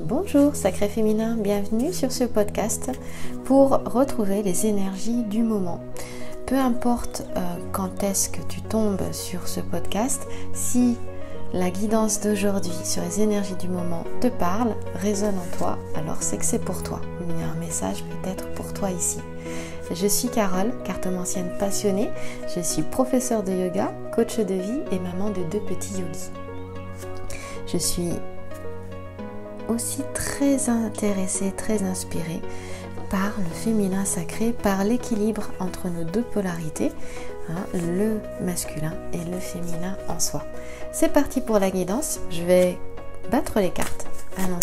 Bonjour Sacré Féminin, bienvenue sur ce podcast pour retrouver les énergies du moment. Peu importe quand est-ce que tu tombes sur ce podcast, si la guidance d'aujourd'hui sur les énergies du moment te parle, résonne en toi, alors c'est que c'est pour toi. Il y a un message peut-être pour toi ici. Je suis Carole, cartomancienne passionnée, je suis professeure de yoga, coach de vie et maman de 2 petits yogis. Je suis aussi très intéressée, très inspirée par le féminin sacré, par l'équilibre entre nos 2 polarités, le masculin et le féminin en soi. C'est parti pour la guidance, je vais battre les cartes. Allons.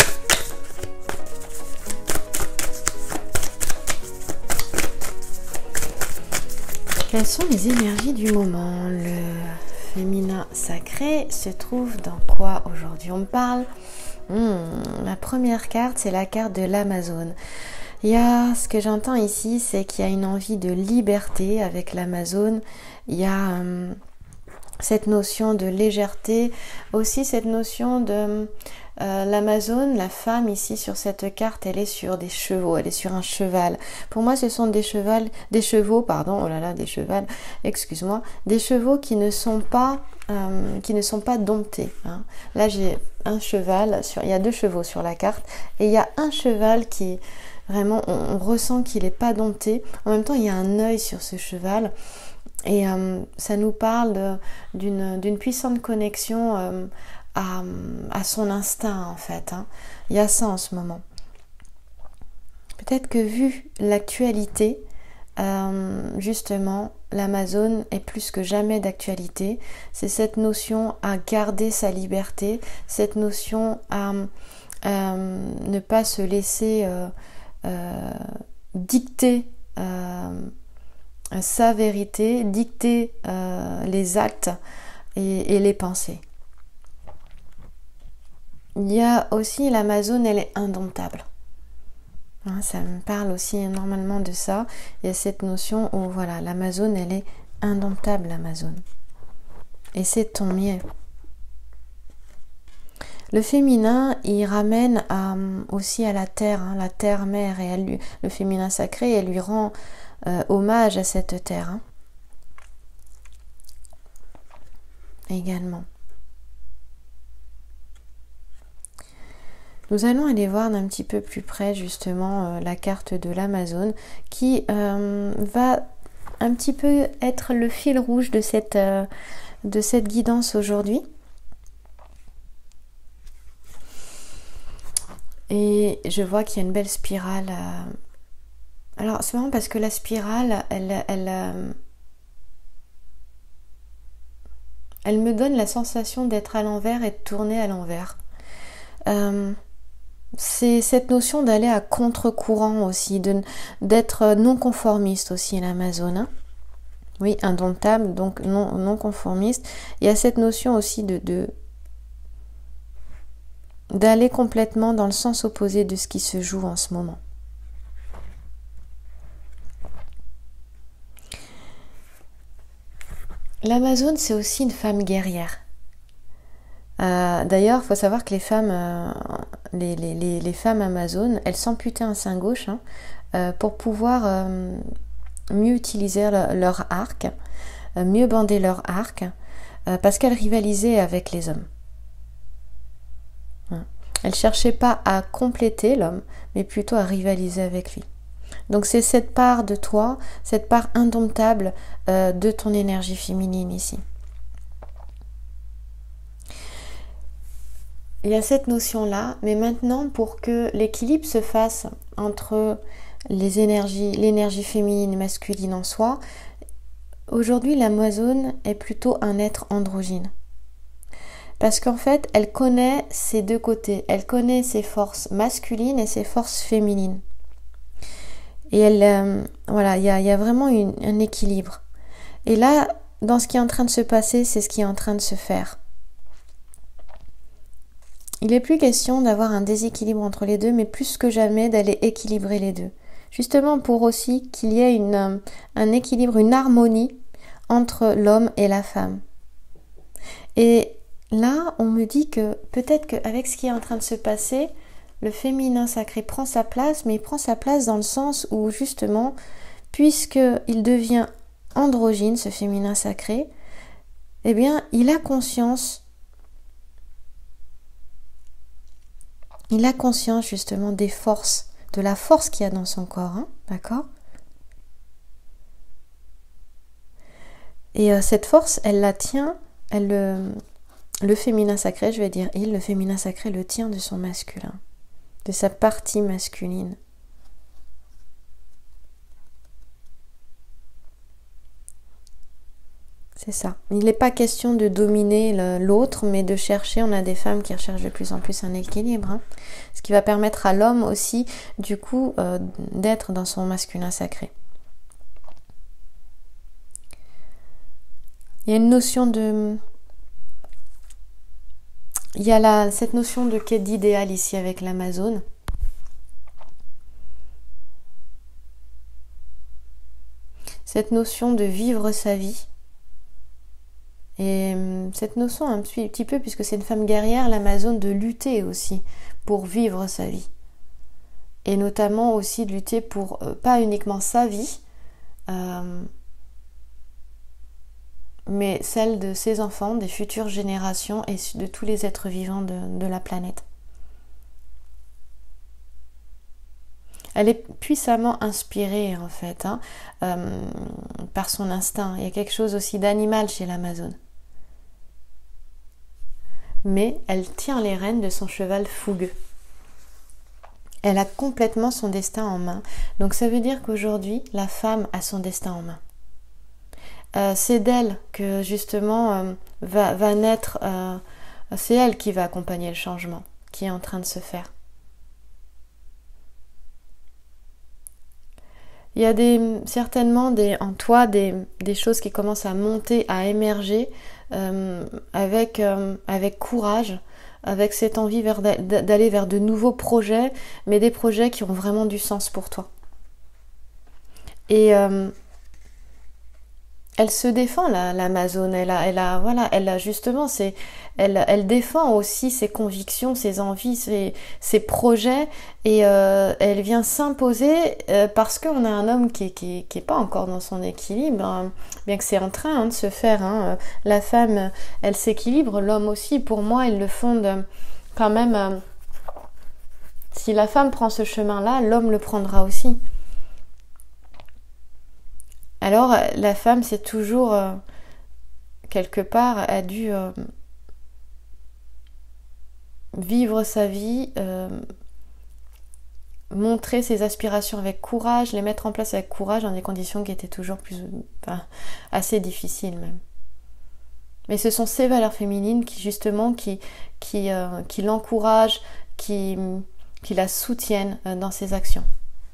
Quelles sont les énergies du moment? Le féminin sacré se trouve dans quoi aujourd'hui? On parle la première carte, c'est la carte de l'Amazone. Ce que j'entends ici, c'est qu'il y a une envie de liberté avec l'Amazone. Il y a cette notion de légèreté, aussi cette notion de l'Amazone, la femme ici sur cette carte, elle est sur des chevaux, elle est sur un cheval. Pour moi, ce sont des chevaux qui ne sont pas domptés. Là, j'ai un cheval, il y a 2 chevaux sur la carte, et il y a un cheval qui vraiment, on ressent qu'il n'est pas dompté. En même temps, il y a un œil sur ce cheval. Et ça nous parle d'une puissante connexion à son instinct en fait. Il y a ça en ce moment. Peut-être que vu l'actualité, justement, l'Amazone est plus que jamais d'actualité. C'est cette notion à garder sa liberté, cette notion à ne pas se laisser dicter sa vérité, dicter les actes et les pensées. Il y a aussi l'Amazone, elle est indomptable. Ça me parle aussi énormément de ça. Il y a cette notion où voilà, l'Amazone, elle est indomptable, l'Amazone. Et c'est tant mieux. Le féminin, il ramène aussi à la terre, la terre-mère, et le féminin sacré, elle lui rend hommage à cette terre. Également. Nous allons aller voir d'un petit peu plus près justement la carte de l'Amazone qui va un petit peu être le fil rouge de cette guidance aujourd'hui. Et je vois qu'il y a une belle spirale. Alors c'est marrant parce que la spirale, elle me donne la sensation d'être à l'envers et de tourner à l'envers. C'est cette notion d'aller à contre-courant aussi, d'être non conformiste aussi l'Amazone. Oui, indomptable, donc non conformiste. Il y a cette notion aussi d'aller complètement dans le sens opposé de ce qui se joue en ce moment. L'Amazone, c'est aussi une femme guerrière. D'ailleurs, il faut savoir que les femmes, les femmes amazones, elles s'amputaient un sein gauche pour pouvoir mieux utiliser leur arc, mieux bander leur arc, parce qu'elles rivalisaient avec les hommes. Elles ne cherchaient pas à compléter l'homme, mais plutôt à rivaliser avec lui. Donc c'est cette part de toi, cette part indomptable de ton énergie féminine ici. Il y a cette notion-là, mais maintenant pour que l'équilibre se fasse entre l'énergie féminine et masculine en soi, aujourd'hui l'Amazone est plutôt un être androgyne. Parce qu'en fait, elle connaît ses 2 côtés. Elle connaît ses forces masculines et ses forces féminines. Et il y a vraiment un équilibre. Et là, dans ce qui est en train de se passer, c'est ce qui est en train de se faire. Il n'est plus question d'avoir un déséquilibre entre les 2, mais plus que jamais d'aller équilibrer les 2. Justement pour aussi qu'il y ait un équilibre, une harmonie entre l'homme et la femme. Et là, on me dit que peut-être qu'avec ce qui est en train de se passer, le féminin sacré prend sa place, mais il prend sa place dans le sens où justement, puisqu'il devient androgyne, ce féminin sacré, eh bien, il a conscience justement des forces, de la force qu'il y a dans son corps, hein, d'accord ? Et cette force, elle la tient, le féminin sacré, je vais dire le féminin sacré le tient de son masculin, de sa partie masculine. C'est ça. Il n'est pas question de dominer l'autre, mais de chercher, on a des femmes qui recherchent de plus en plus un équilibre, hein, ce qui va permettre à l'homme aussi, du coup, d'être dans son masculin sacré. Il y a une notion de... Il y a cette notion de quête d'idéal ici avec l'Amazone. Cette notion de vivre sa vie. Et cette notion un petit peu, puisque c'est une femme guerrière, l'Amazone, de lutter aussi pour vivre sa vie. Et notamment aussi de lutter pour, pas uniquement sa vie, mais celle de ses enfants, des futures générations et de tous les êtres vivants de la planète. Elle est puissamment inspirée en fait, hein, par son instinct. Il y a quelque chose aussi d'animal chez l'Amazone. Mais elle tient les rênes de son cheval fougueux. Elle a complètement son destin en main. Donc ça veut dire qu'aujourd'hui, la femme a son destin en main. C'est d'elle que justement va naître, c'est elle qui va accompagner le changement qui est en train de se faire. Il y a certainement en toi des choses qui commencent à monter, à émerger avec courage, avec cette envie d'aller vers de nouveaux projets, mais des projets qui ont vraiment du sens pour toi. Et elle se défend, l'Amazone. Elle justement, elle défend aussi ses convictions, ses envies, ses projets, et elle vient s'imposer parce qu'on a un homme qui est pas encore dans son équilibre, hein, bien que c'est en train de se faire. Hein. La femme, elle s'équilibre, l'homme aussi. Pour moi, ils le font quand même. Si la femme prend ce chemin-là, l'homme le prendra aussi. Alors, la femme, c'est toujours, quelque part, a dû vivre sa vie, montrer ses aspirations avec courage, les mettre en place avec courage dans des conditions qui étaient toujours assez difficiles même. Mais ce sont ces valeurs féminines qui, justement, qui l'encouragent, qui la soutiennent dans ses actions.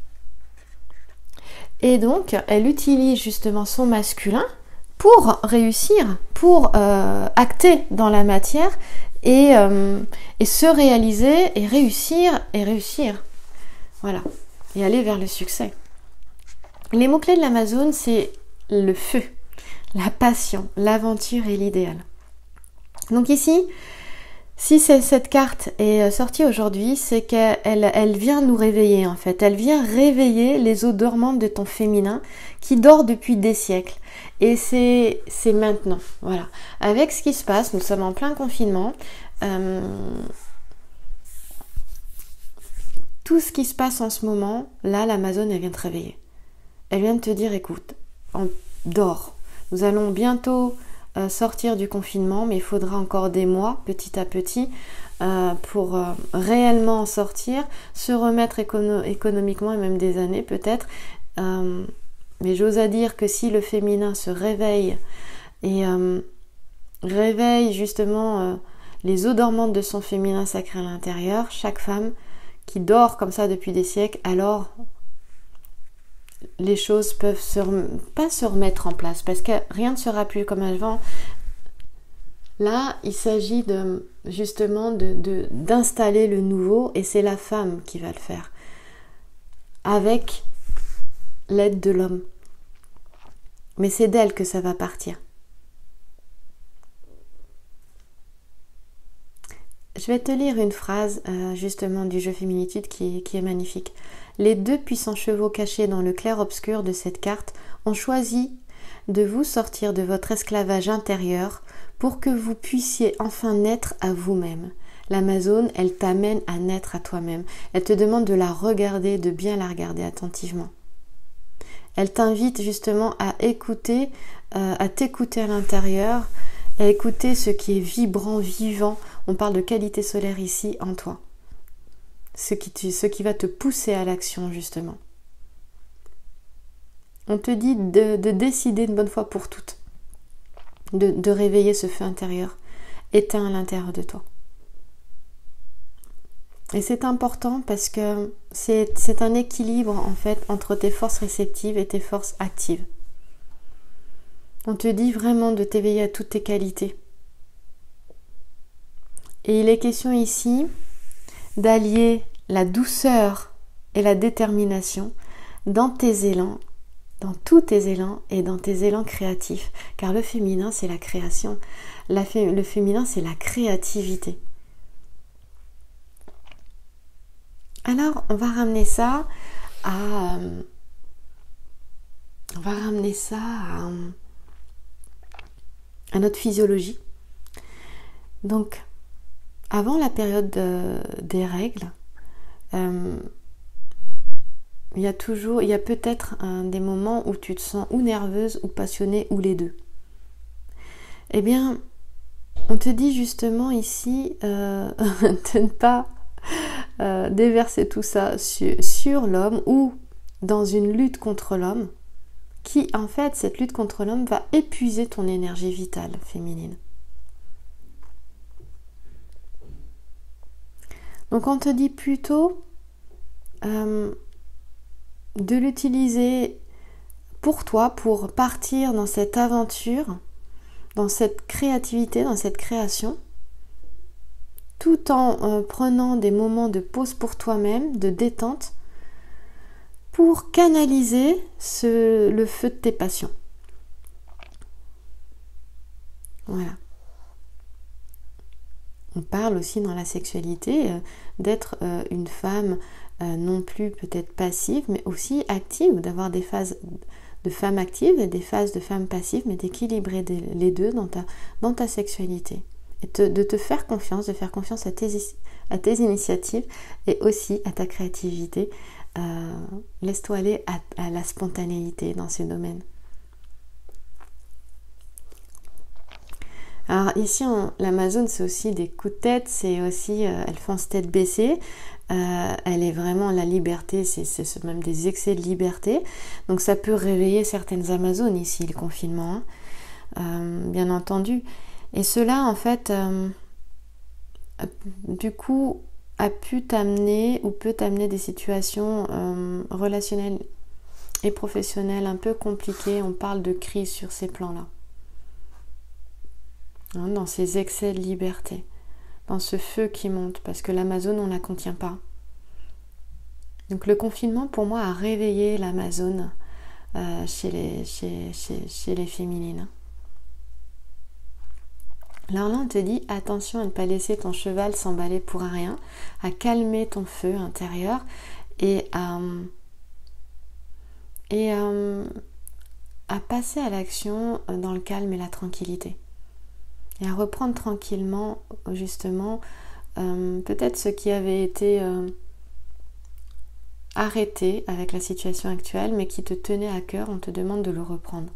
Et donc, elle utilise justement son masculin pour réussir, pour acter dans la matière et se réaliser et réussir. Voilà, et aller vers le succès. Les mots-clés de l'Amazone, c'est le feu, la passion, l'aventure et l'idéal. Donc ici, si cette carte est sortie aujourd'hui, c'est qu'elle vient nous réveiller en fait. Elle vient réveiller les eaux dormantes de ton féminin qui dort depuis des siècles. Et c'est maintenant, voilà. Avec ce qui se passe, nous sommes en plein confinement. Tout ce qui se passe en ce moment, là, l'Amazone, elle vient te réveiller. Elle vient de te dire, écoute, dors. Nous allons bientôt sortir du confinement, mais il faudra encore des mois, petit à petit, pour réellement en sortir, se remettre économiquement et même des années peut-être. Mais j'ose à dire que si le féminin se réveille et réveille justement les eaux dormantes de son féminin sacré à l'intérieur, chaque femme qui dort comme ça depuis des siècles, alors les choses peuvent pas se remettre en place parce que rien ne sera plus comme avant. Là, il s'agit justement d'installer le nouveau et c'est la femme qui va le faire avec l'aide de l'homme. Mais c'est d'elle que ça va partir. Je vais te lire une phrase justement du jeu Féminitude qui est magnifique. Les 2 puissants chevaux cachés dans le clair-obscur de cette carte ont choisi de vous sortir de votre esclavage intérieur pour que vous puissiez enfin naître à vous-même. L'Amazone, elle t'amène à naître à toi-même. Elle te demande de la regarder, de bien la regarder attentivement. Elle t'invite justement à écouter, à t'écouter à l'intérieur, à écouter ce qui est vibrant, vivant. On parle de qualité solaire ici en toi. Ce qui va te pousser à l'action justement. On te dit de décider une bonne fois pour toutes, de réveiller ce feu intérieur, éteint à l'intérieur de toi. Et c'est important parce que c'est un équilibre en fait entre tes forces réceptives et tes forces actives. On te dit vraiment de t'éveiller à toutes tes qualités. Et il est question ici d'allier la douceur et la détermination dans tes élans, dans tous tes élans et dans tes élans créatifs. Car le féminin, c'est la création. Le féminin, c'est la créativité. Alors, on va ramener ça à notre physiologie. Donc, avant la période des règles, il y a peut-être des moments où tu te sens ou nerveuse ou passionnée ou les deux. Eh bien, on te dit justement ici de ne pas déverser tout ça sur l'homme ou dans une lutte contre l'homme qui, en fait, cette lutte contre l'homme va épuiser ton énergie vitale féminine. Donc on te dit plutôt de l'utiliser pour toi, pour partir dans cette aventure, dans cette créativité, dans cette création, tout en prenant des moments de pause pour toi-même, de détente, pour canaliser le feu de tes passions. Voilà. On parle aussi dans la sexualité d'être une femme non plus peut-être passive, mais aussi active, d'avoir des phases de femme active et des phases de femme passive, mais d'équilibrer les deux dans ta sexualité. Et de te faire confiance, de faire confiance à tes initiatives et aussi à ta créativité. Laisse-toi aller à la spontanéité dans ces domaines. Alors ici, l'Amazone, c'est aussi des coups de tête, c'est aussi, elles fonce tête baissée, elle est vraiment la liberté, c'est même des excès de liberté. Donc ça peut réveiller certaines Amazones ici, le confinement, bien entendu. Et cela, en fait, du coup, a pu t'amener ou peut t'amener des situations relationnelles et professionnelles un peu compliquées. On parle de crise sur ces plans-là. Dans ces excès de liberté, dans ce feu qui monte, parce que l'Amazone, on ne la contient pas. Donc le confinement, pour moi, a réveillé l'Amazone chez les féminines. Alors là, on te dit, attention à ne pas laisser ton cheval s'emballer pour rien, à calmer ton feu intérieur et à passer à l'action dans le calme et la tranquillité. Et à reprendre tranquillement, justement, peut-être ce qui avait été arrêté avec la situation actuelle, mais qui te tenait à cœur, on te demande de le reprendre.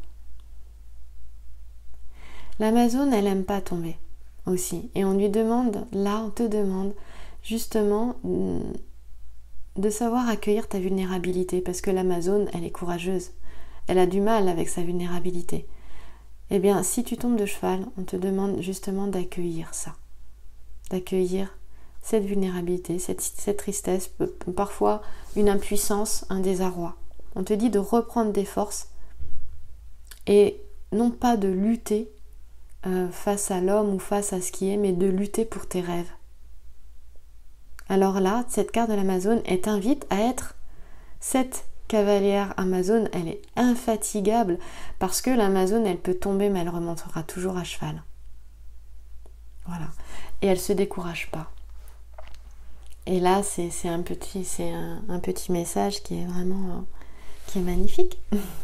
L'Amazone, elle n'aime pas tomber aussi. Et on lui demande, là, on te demande justement de savoir accueillir ta vulnérabilité, parce que l'Amazone, elle est courageuse. Elle a du mal avec sa vulnérabilité. Eh bien, si tu tombes de cheval, on te demande justement d'accueillir ça. D'accueillir cette vulnérabilité, cette tristesse, parfois une impuissance, un désarroi. On te dit de reprendre des forces et non pas de lutter face à l'homme ou face à ce qui est, mais de lutter pour tes rêves. Alors là, cette carte de l'Amazone, elle t'invite à être cette cavalière Amazone, elle est infatigable parce que l'Amazone, elle peut tomber mais elle remontera toujours à cheval. Voilà. et elle ne se décourage pas. Et là, c'est un petit message qui est vraiment qui est magnifique.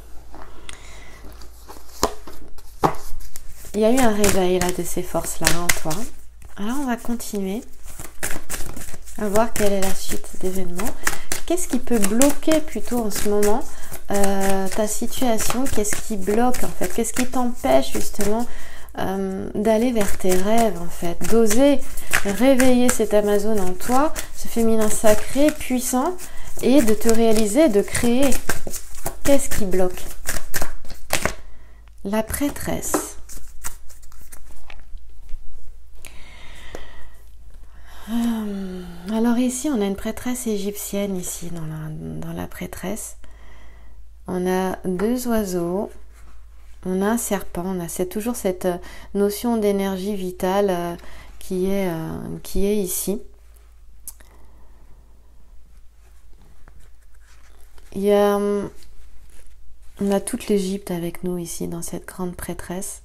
Il y a eu un réveil là de ces forces-là en toi. Alors on va continuer à voir quelle est la suite d'événements. Qu'est-ce qui peut bloquer plutôt en ce moment ta situation? Qu'est-ce qui bloque en fait? Qu'est-ce qui t'empêche justement d'aller vers tes rêves en fait? D'oser réveiller cette Amazone en toi, ce féminin sacré, puissant, et de te réaliser, de créer. Qu'est-ce qui bloque? La prêtresse. Alors ici, on a une prêtresse égyptienne ici dans la prêtresse. On a 2 oiseaux, on a un serpent, on a toujours cette notion d'énergie vitale qui est ici. On a toute l'Égypte avec nous ici dans cette grande prêtresse.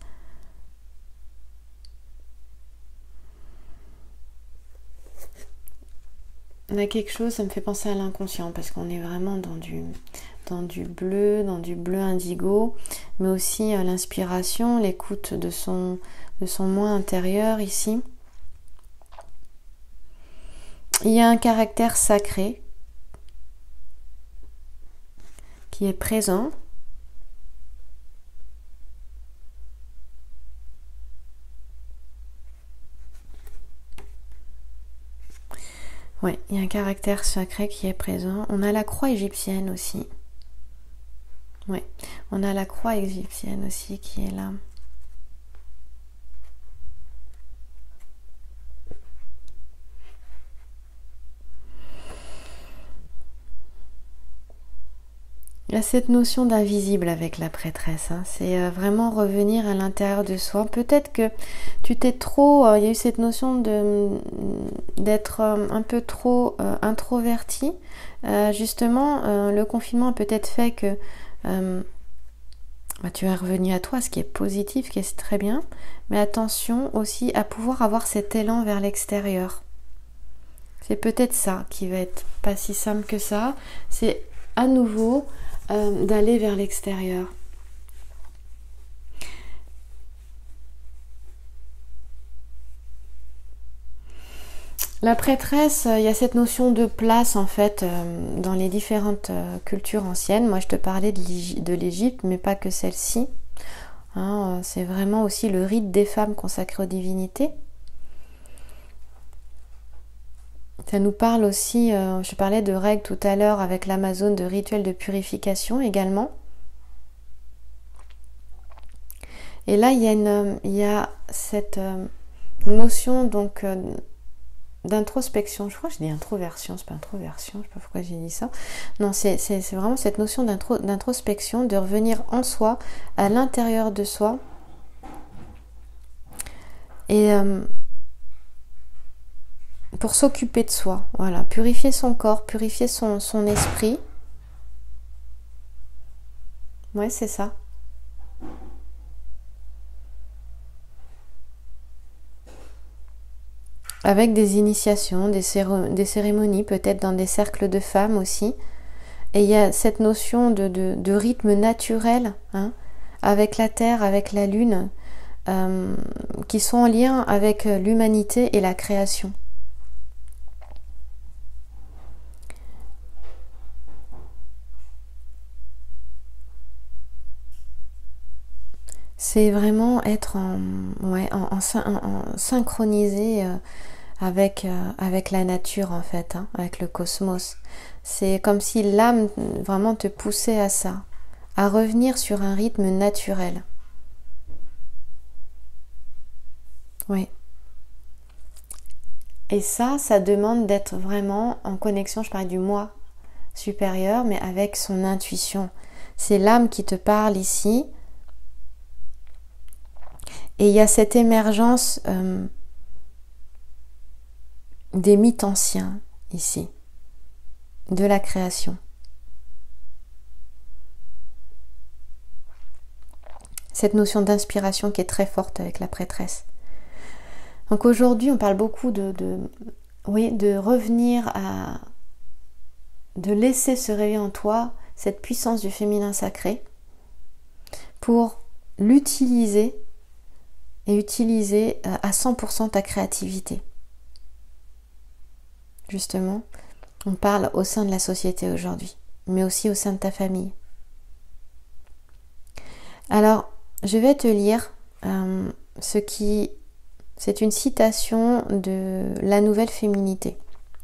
On a quelque chose, ça me fait penser à l'inconscient parce qu'on est vraiment dans du bleu indigo, mais aussi l'inspiration, l'écoute de son moi intérieur ici. Il y a un caractère sacré qui est présent. Oui, il y a un caractère sacré qui est présent. On a la croix égyptienne aussi. Oui, on a la croix égyptienne aussi qui est là. Il y a cette notion d'invisible avec la prêtresse, hein. C'est vraiment revenir à l'intérieur de soi. Peut-être que tu t'es trop... il y a eu cette notion d'être un peu trop introverti. Justement, le confinement a peut-être fait que tu es revenu à toi, ce qui est positif, ce qui est très bien. Mais attention aussi à pouvoir avoir cet élan vers l'extérieur. C'est peut-être ça qui va être pas si simple que ça. C'est à nouveau... d'aller vers l'extérieur. La prêtresse, il y a cette notion de place en fait dans les différentes cultures anciennes. Moi je te parlais de l'Égypte, mais pas que celle-ci. Hein, c'est vraiment aussi le rite des femmes consacrées aux divinités. Ça nous parle aussi, je parlais de règles tout à l'heure avec l'Amazone, de rituels de purification également. Et là, il y a cette notion donc d'introspection. Je crois que je dis introversion, c'est pas introversion, je sais pas pourquoi j'ai dit ça. Non, c'est vraiment cette notion d'introspection, de revenir en soi, à l'intérieur de soi. Et... pour s'occuper de soi, voilà, purifier son corps, purifier son esprit. Ouais, c'est ça. Avec des initiations, des cérémonies, peut-être dans des cercles de femmes aussi. Et il y a cette notion de rythme naturel, hein, avec la terre, avec la lune, qui sont en lien avec l'humanité et la création. C'est vraiment être en synchronisé avec la nature en fait, hein, avec le cosmos. C'est comme si l'âme vraiment te poussait à ça, à revenir sur un rythme naturel. Oui. Et ça demande d'être vraiment en connexion, je parlais du moi supérieur, mais avec son intuition. C'est l'âme qui te parle ici. Et il y a cette émergence des mythes anciens ici, de la création. Cette notion d'inspiration qui est très forte avec la prêtresse. Donc aujourd'hui, on parle beaucoup de revenir à... de laisser se réveiller en toi cette puissance du féminin sacré pour l'utiliser et utiliser à 100% ta créativité. Justement, on parle au sein de la société aujourd'hui, mais aussi au sein de ta famille. Alors, je vais te lire c'est une citation de La Nouvelle Féminité.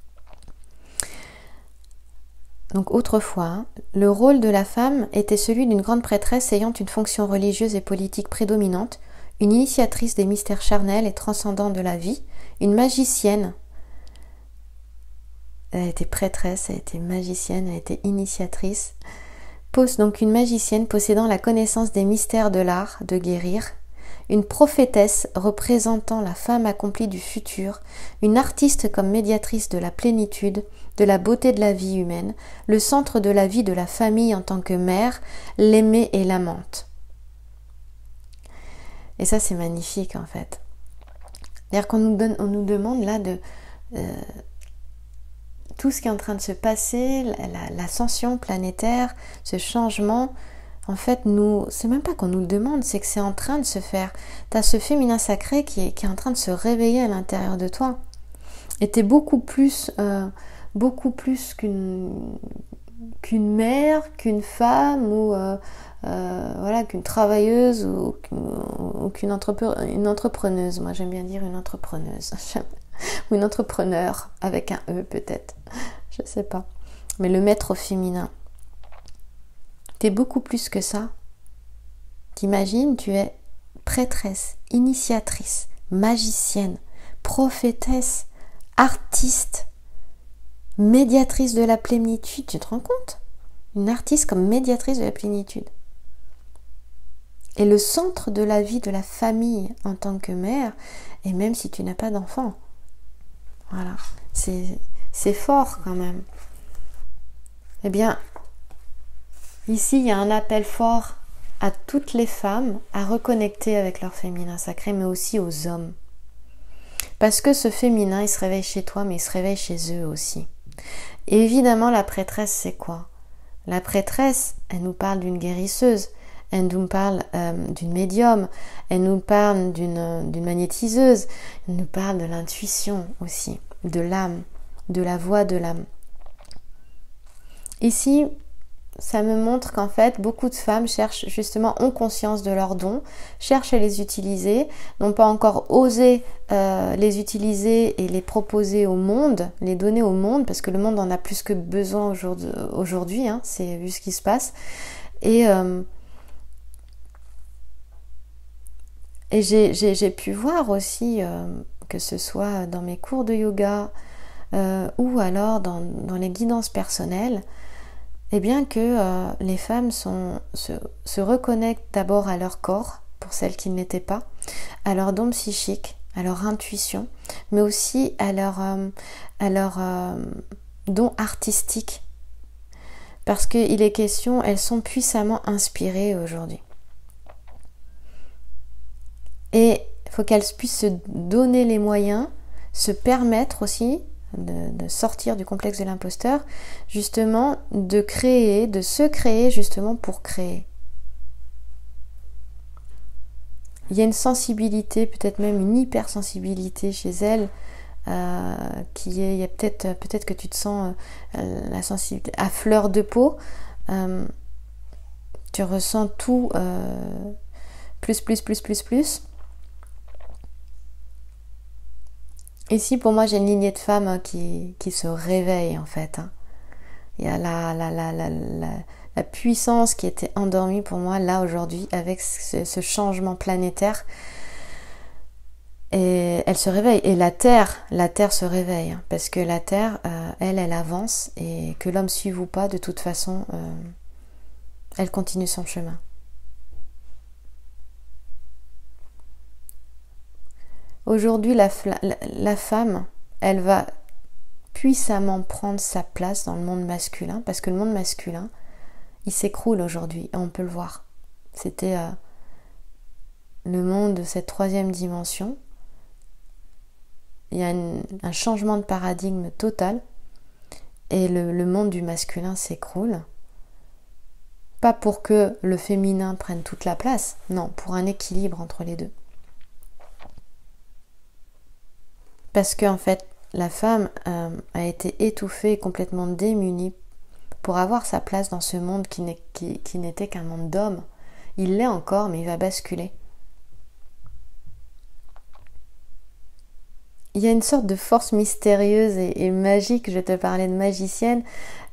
Donc autrefois, le rôle de la femme était celui d'une grande prêtresse ayant une fonction religieuse et politique prédominante, une initiatrice des mystères charnels et transcendants de la vie, une magicienne. Elle était prêtresse, elle était magicienne, elle était initiatrice. Pose donc une magicienne possédant la connaissance des mystères de l'art de guérir, une prophétesse représentant la femme accomplie du futur, une artiste comme médiatrice de la plénitude, de la beauté de la vie humaine, le centre de la vie de la famille en tant que mère, l'aimée et l'amante. Et ça c'est magnifique en fait. C'est-à-dire qu'on nous demande là de... tout ce qui est en train de se passer, l'ascension planétaire, ce changement, en fait, c'est même pas qu'on nous le demande, c'est que c'est en train de se faire. Tu as ce féminin sacré qui est en train de se réveiller à l'intérieur de toi. Et tu es beaucoup plus qu'une mère, qu'une femme, ou qu'une travailleuse, ou qu'une entrepreneuse. Moi, j'aime bien dire une entrepreneuse. Ou une entrepreneur, avec un E peut-être, je sais pas. Mais le maître au féminin, t'es beaucoup plus que ça. T'imagines, tu es prêtresse, initiatrice, magicienne, prophétesse, artiste, médiatrice de la plénitude, tu te rends compte? Une artiste comme médiatrice de la plénitude. Et le centre de la vie de la famille en tant que mère, et même si tu n'as pas d'enfant. Voilà, c'est fort quand même. Eh bien, ici, il y a un appel fort à toutes les femmes à reconnecter avec leur féminin sacré, mais aussi aux hommes. Parce que ce féminin, il se réveille chez toi, mais il se réveille chez eux aussi. Et évidemment, la prêtresse, c'est quoi? La prêtresse, elle nous parle d'une guérisseuse, elle nous parle d'une médium, elle nous parle d'une magnétiseuse, elle nous parle de l'intuition aussi, de l'âme, de la voix de l'âme. Ici, ça me montre qu'en fait, beaucoup de femmes ont conscience de leurs dons, cherchent à les utiliser, n'ont pas encore osé les utiliser et les proposer au monde, les donner au monde, parce que le monde en a plus que besoin aujourd'hui, hein, c'est vu ce qui se passe. Et j'ai pu voir aussi, que ce soit dans mes cours de yoga ou alors dans les guidances personnelles, eh bien que les femmes se reconnectent d'abord à leur corps, pour celles qui ne l'étaient pas, à leur don psychique, à leur intuition, mais aussi à leur don artistique. Parce qu'il est question, elles sont puissamment inspirées aujourd'hui. Et il faut qu'elles puissent se donner les moyens, se permettre aussi de sortir du complexe de l'imposteur, justement de se créer justement pour créer. Il y a une sensibilité, peut-être même une hypersensibilité chez elles, il y a peut-être que tu te sens la sensibilité à fleur de peau, tu ressens tout plus. Ici, pour moi, j'ai une lignée de femmes qui se réveillent, en fait. Il y a la puissance qui était endormie pour moi, là, aujourd'hui, avec ce changement planétaire. Et elle se réveille. Et la Terre se réveille. Parce que la Terre, elle avance. Et que l'homme suive ou pas, de toute façon, elle continue son chemin. Aujourd'hui, la femme, elle va puissamment prendre sa place dans le monde masculin, parce que le monde masculin, il s'écroule aujourd'hui, et on peut le voir. C'était le monde de cette troisième dimension, y a un changement de paradigme total et le monde du masculin s'écroule. Pas pour que le féminin prenne toute la place, non, pour un équilibre entre les deux. Parce qu'en fait, la femme a été étouffée, complètement démunie pour avoir sa place dans ce monde qui n'était qu'un monde d'hommes. Il l'est encore, mais il va basculer. Il y a une sorte de force mystérieuse et magique, je te parlais de magicienne,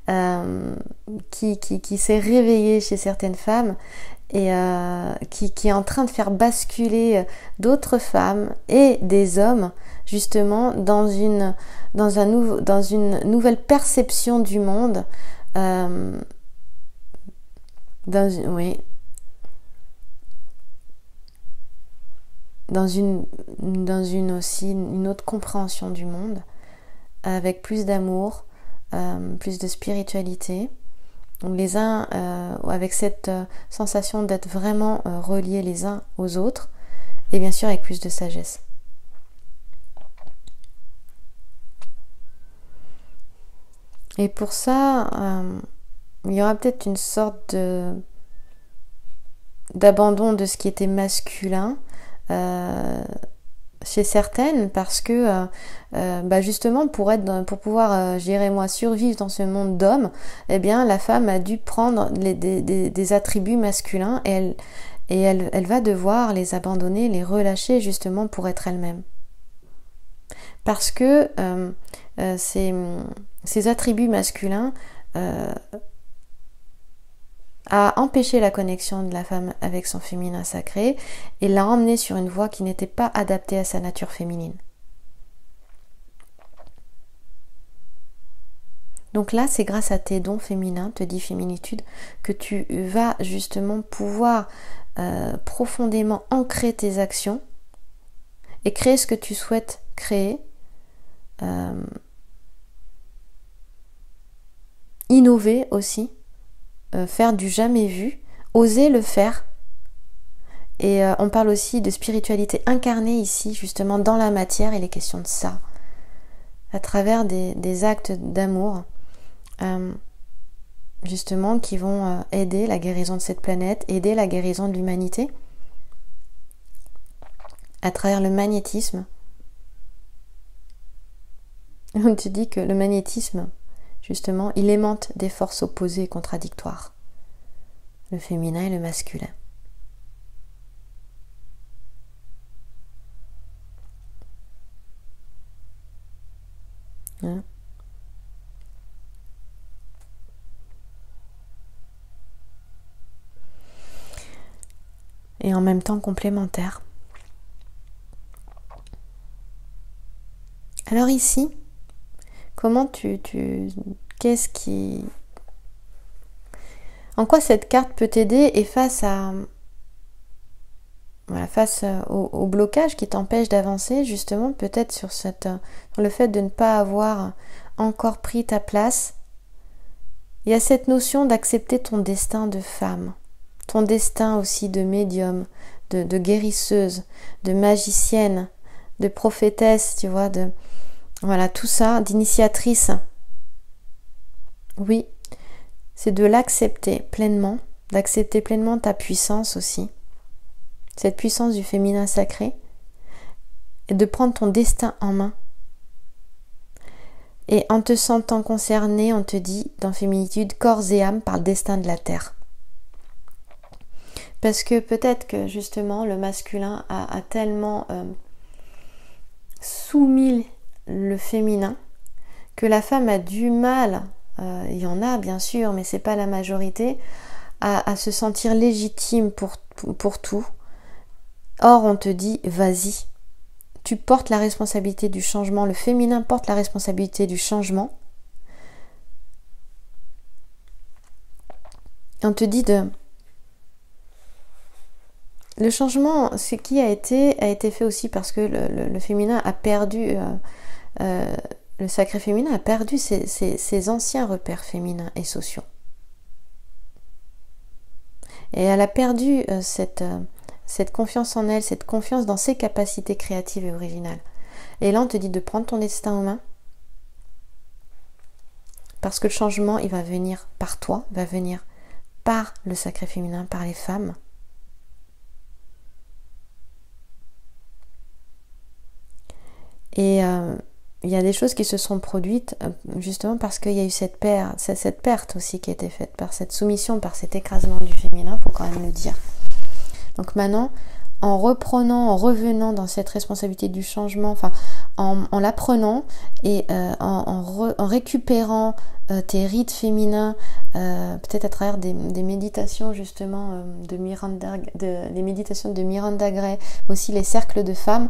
qui s'est réveillée chez certaines femmes et qui est en train de faire basculer d'autres femmes et des hommes justement dans une nouvelle perception du monde, dans aussi une autre compréhension du monde, avec plus d'amour, plus de spiritualité, les uns avec cette sensation d'être vraiment reliés les uns aux autres, et bien sûr avec plus de sagesse. Et pour ça, il y aura peut-être une sorte d'abandon de ce qui était masculin chez certaines, parce que justement pour pouvoir survivre dans ce monde d'hommes, eh bien la femme a dû prendre des attributs masculins et elle va devoir les abandonner, les relâcher justement pour être elle-même, parce que ces attributs masculins a empêché la connexion de la femme avec son féminin sacré et l'a emmenée sur une voie qui n'était pas adaptée à sa nature féminine. Donc là, c'est grâce à tes dons féminins, te dit Féminitude, que tu vas justement pouvoir profondément ancrer tes actions et créer ce que tu souhaites créer, innover aussi, faire du jamais vu, oser le faire. Et on parle aussi de spiritualité incarnée ici, justement dans la matière, il est question de ça, à travers des actes d'amour, justement qui vont aider la guérison de cette planète, aider la guérison de l'humanité, à travers le magnétisme. On te dit que le magnétisme, justement, il aimante des forces opposées et contradictoires, le féminin et le masculin. Hein? Et en même temps complémentaires. Alors ici, comment qu'est-ce qui... En quoi cette carte peut t'aider, et face au blocage qui t'empêche d'avancer, justement, peut-être sur le fait de ne pas avoir encore pris ta place, il y a cette notion d'accepter ton destin de femme, ton destin aussi de médium, de guérisseuse, de magicienne, de prophétesse, tu vois, tout ça, d'initiatrice. Oui, c'est de l'accepter pleinement, d'accepter pleinement ta puissance aussi, cette puissance du féminin sacré, et de prendre ton destin en main. Et en te sentant concerné, on te dit dans Féminitude, corps et âme par le destin de la terre. Parce que peut-être que justement le masculin a tellement soumis le féminin que la femme a du mal, il y en a bien sûr, mais c'est pas la majorité, à se sentir légitime pour tout. Or on te dit vas-y, tu portes la responsabilité du changement, le féminin porte la responsabilité du changement. On te dit le changement, ce qui a été fait aussi parce que le féminin a perdu, le sacré féminin a perdu ses anciens repères féminins et sociaux. Et elle a perdu cette confiance en elle, cette confiance dans ses capacités créatives et originales. Et là, on te dit de prendre ton destin en main. Parce que le changement, il va venir par toi, il va venir par le sacré féminin, par les femmes. Et il y a des choses qui se sont produites justement parce qu'il y a eu cette perte aussi qui a été faite par cette soumission, par cet écrasement du féminin, il faut quand même le dire. Donc maintenant, en reprenant, en revenant dans cette responsabilité du changement, enfin en l'apprenant et en récupérant tes rites féminins, peut-être à travers des méditations justement les méditations de Miranda Gray, aussi les cercles de femmes,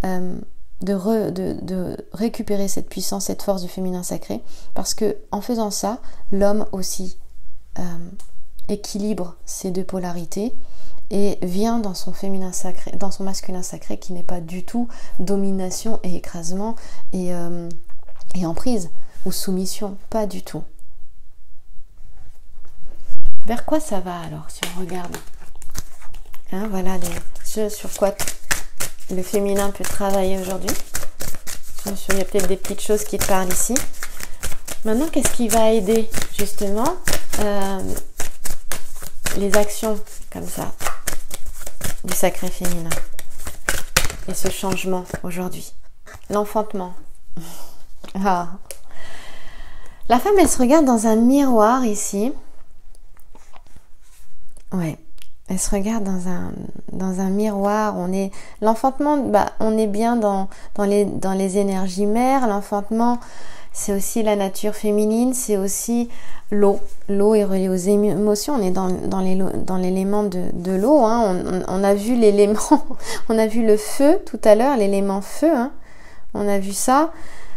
de récupérer cette puissance, cette force du féminin sacré, parce que en faisant ça, l'homme aussi équilibre ces deux polarités et vient dans son féminin sacré, dans son masculin sacré qui n'est pas du tout domination et écrasement et emprise ou soumission, pas du tout. Vers quoi ça va alors si on regarde, voilà ce sur quoi le féminin peut travailler aujourd'hui. Bien sûr, il y a peut-être des petites choses qui te parlent ici. Maintenant, qu'est-ce qui va aider justement les actions comme ça du sacré féminin et ce changement aujourd'hui? L'enfantement. La femme, elle se regarde dans un miroir ici. Ouais. Elle se regarde dans un miroir. L'enfantement, on est bien dans les énergies mères. L'enfantement, c'est aussi la nature féminine, c'est aussi l'eau. L'eau est reliée aux émotions. On est dans l'élément de l'eau. On a vu l'élément, on a vu le feu tout à l'heure, l'élément feu. On a vu ça.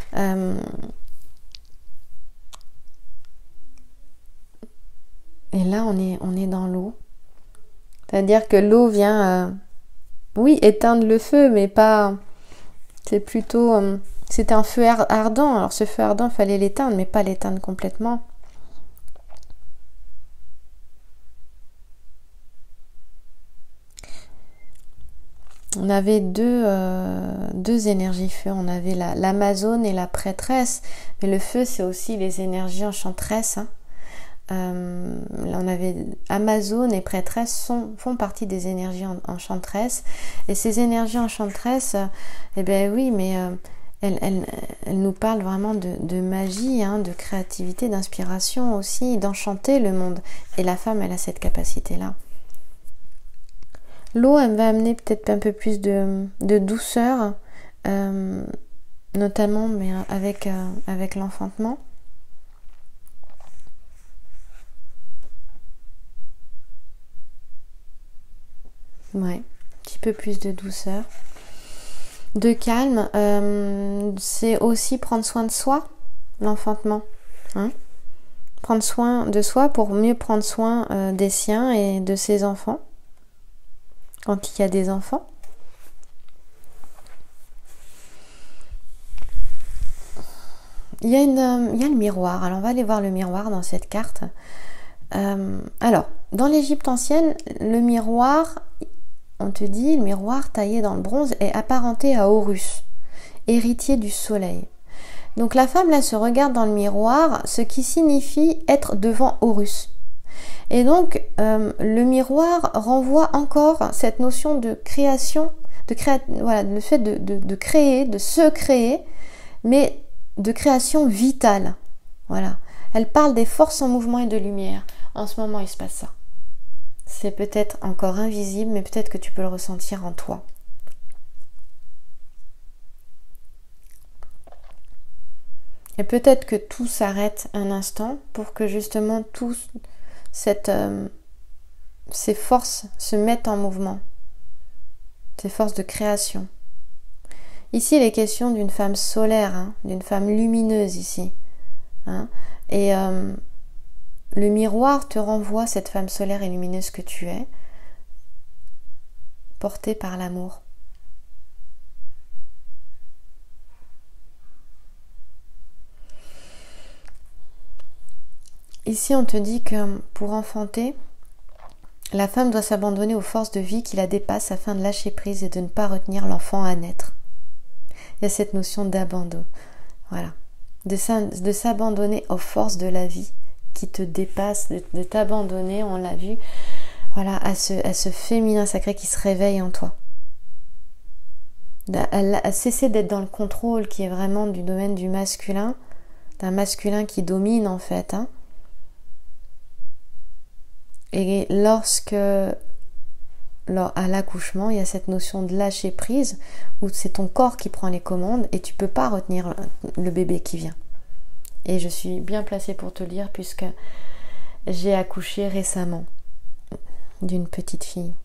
Et là, on est dans l'eau. C'est-à-dire que l'eau vient, éteindre le feu, mais pas... C'est plutôt... c'était un feu ardent. Alors ce feu ardent, il fallait l'éteindre, mais pas l'éteindre complètement. On avait deux énergies feu. On avait l'Amazone et la prêtresse. Mais le feu, c'est aussi les énergies enchanteresses. On avait Amazone et prêtresse font partie des énergies enchanteresses, et ces énergies enchanteresses, elles nous parlent vraiment de magie, de créativité, d'inspiration aussi, d'enchanter le monde, et la femme, elle a cette capacité là. L'eau, elle va amener peut-être un peu plus de douceur, notamment mais avec l'enfantement. Ouais, un petit peu plus de douceur. De calme, c'est aussi prendre soin de soi, l'enfantement. Prendre soin de soi pour mieux prendre soin des siens et de ses enfants, quand il y a des enfants. Il y a le miroir. Alors on va aller voir le miroir dans cette carte. Alors, dans l'Égypte ancienne, le miroir... On te dit, le miroir taillé dans le bronze est apparenté à Horus, héritier du soleil. Donc la femme là se regarde dans le miroir, ce qui signifie être devant Horus. Et donc le miroir renvoie encore cette notion de création, le fait de créer, de se créer, mais de création vitale. Voilà. Elle parle des forces en mouvement et de lumière. En ce moment, il se passe ça. C'est peut-être encore invisible, mais peut-être que tu peux le ressentir en toi. Et peut-être que tout s'arrête un instant pour que justement ces forces se mettent en mouvement. Ces forces de création. Ici, il est question d'une femme solaire, d'une femme lumineuse ici. Et le miroir te renvoie cette femme solaire et lumineuse que tu es, portée par l'amour. Ici, on te dit que pour enfanter, la femme doit s'abandonner aux forces de vie qui la dépassent afin de lâcher prise et de ne pas retenir l'enfant à naître. il y a cette notion d'abandon. Voilà. De s'abandonner aux forces de la vie qui te dépassent, de t'abandonner, on l'a vu, voilà, à ce féminin sacré qui se réveille en toi. À cesser d'être dans le contrôle qui est vraiment du domaine du masculin, d'un masculin qui domine en fait. Et à l'accouchement, il y a cette notion de lâcher prise où c'est ton corps qui prend les commandes et tu peux pas retenir le bébé qui vient. Et je suis bien placée pour te le dire puisque j'ai accouché récemment d'une petite fille.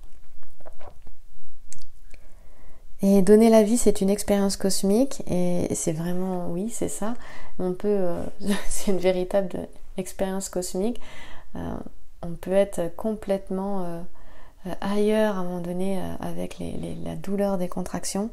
Et donner la vie, c'est une expérience cosmique et c'est vraiment, oui, c'est ça. C'est une véritable expérience cosmique. On peut être complètement ailleurs à un moment donné avec la douleur des contractions.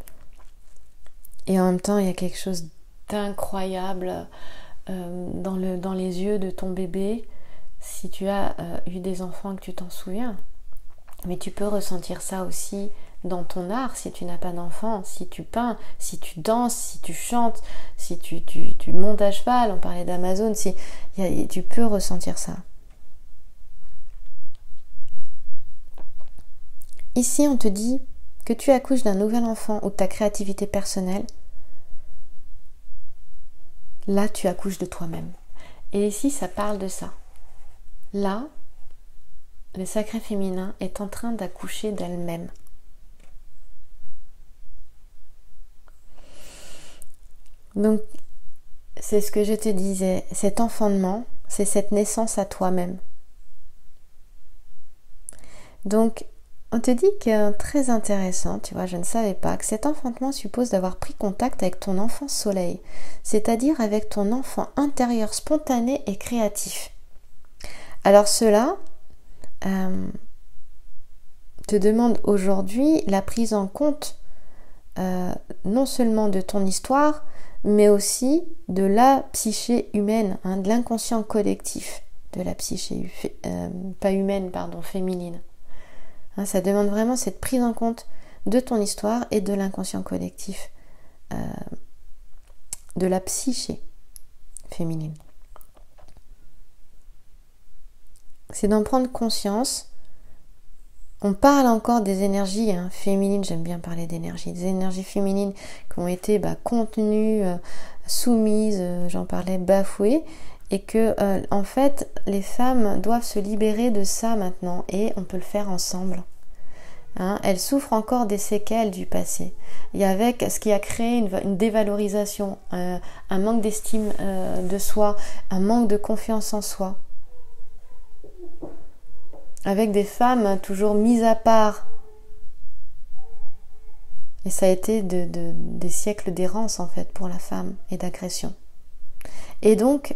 Et en même temps, il y a quelque chose d'incroyable dans les yeux de ton bébé si tu as eu des enfants que tu t'en souviens. Mais tu peux ressentir ça aussi dans ton art si tu n'as pas d'enfant, si tu peins, si tu danses, si tu chantes, si tu montes à cheval, on parlait d'Amazon, tu peux ressentir ça. Ici, on te dit que tu accouches d'un nouvel enfant ou de ta créativité personnelle. Là, tu accouches de toi-même. Et ici, ça parle de ça. Là, le sacré féminin est en train d'accoucher d'elle-même. Donc, c'est ce que je te disais, cet enfantement, c'est cette naissance à toi-même. Donc, on te dit que très intéressant, tu vois, je ne savais pas, que cet enfantement suppose d'avoir pris contact avec ton enfant soleil, c'est-à-dire avec ton enfant intérieur spontané et créatif. Alors cela te demande aujourd'hui la prise en compte non seulement de ton histoire, mais aussi de la psyché humaine, de l'inconscient collectif de la psyché, féminine. Ça demande vraiment cette prise en compte de ton histoire et de l'inconscient collectif de la psyché féminine. C'est d'en prendre conscience. On parle encore des énergies féminines, j'aime bien parler d'énergie, des énergies féminines qui ont été contenues, soumises, j'en parlais, bafouées, et que en fait les femmes doivent se libérer de ça maintenant et on peut le faire ensemble. Elles souffrent encore des séquelles du passé. Et avec ce qui a créé une dévalorisation, un manque d'estime de soi, un manque de confiance en soi. Avec des femmes toujours mises à part. Et ça a été des siècles d'errance en fait pour la femme et d'agression. Et donc,